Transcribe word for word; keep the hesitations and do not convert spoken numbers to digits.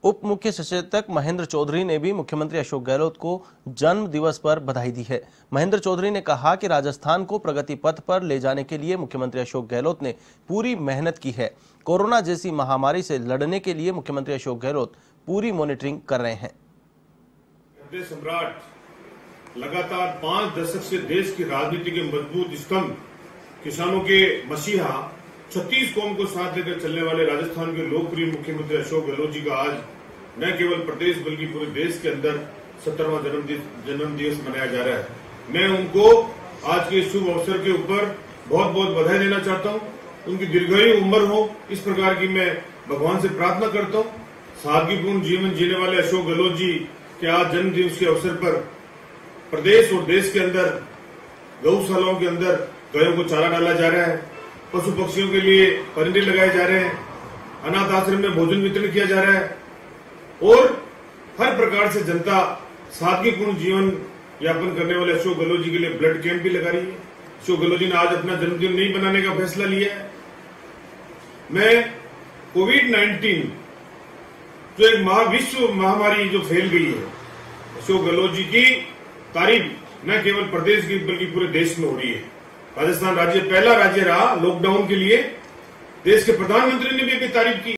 उप मुख्य सचेतक महेंद्र चौधरी ने भी मुख्यमंत्री अशोक गहलोत को जन्म दिवस पर बधाई दी है। महेंद्र चौधरी ने कहा कि राजस्थान को प्रगति पथ पर ले जाने के लिए मुख्यमंत्री अशोक गहलोत ने पूरी मेहनत की है। कोरोना जैसी महामारी से लड़ने के लिए मुख्यमंत्री अशोक गहलोत पूरी मॉनिटरिंग कर रहे हैं। सम्राट लगातार पांच दशक से देश की राजनीति के मजबूत स्तंभ, किसानों के मसीहा, छत्तीस कौम को साथ लेकर चलने वाले राजस्थान के लोकप्रिय मुख्यमंत्री अशोक गहलोत जी का आज न केवल प्रदेश बल्कि पूरे देश के अंदर सत्तरवां जन्म दिवस मनाया जा रहा है। मैं उनको आज के शुभ अवसर के ऊपर बहुत बहुत बधाई देना चाहता हूं। उनकी दीर्घायु उम्र हो, इस प्रकार की मैं भगवान से प्रार्थना करता हूं। सादगीपूर्ण जीवन जीने वाले अशोक गहलोत जी के आज जन्म दिवस के अवसर पर प्रदेश और देश के अंदर गौशालाओं के अंदर गायों को चारा डाला जा रहा है, पशु पक्षियों के लिए परिंदे लगाए जा रहे हैं, अनाथ आश्रम में भोजन वितरण किया जा रहा है और हर प्रकार से जनता सादगीपूर्ण जीवन यापन करने वाले अशोक गहलोत जी के लिए ब्लड कैंप भी लगा रही है। अशोक गहलोत जी ने आज अपना जन्मदिन नहीं बनाने का फैसला लिया है। मैं कोविड नाइन्टीन जो एक महाविश्व महामारी जो फैल गई है, अशोक गहलोत जी की तारीफ न केवल प्रदेश की बल्कि पूरे देश में हो रही है। राजस्थान राज्य पहला राज्य रहा लॉकडाउन के लिए। देश के प्रधानमंत्री ने भी अपनी तारीफ की।